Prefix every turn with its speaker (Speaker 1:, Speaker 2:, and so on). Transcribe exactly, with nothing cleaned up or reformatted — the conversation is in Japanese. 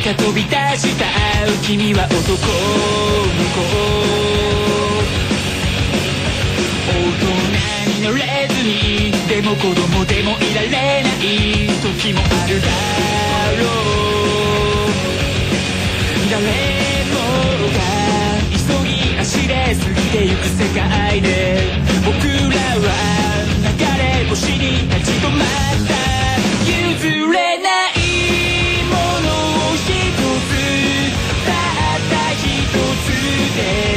Speaker 1: か飛び出した君は男の子、大人になれずにでも子供でもいられない時もあるだろう。誰もが急ぎ足で過ぎてゆく世界で僕らは流れ星に立ち止まった。譲れないものを一つたった一つで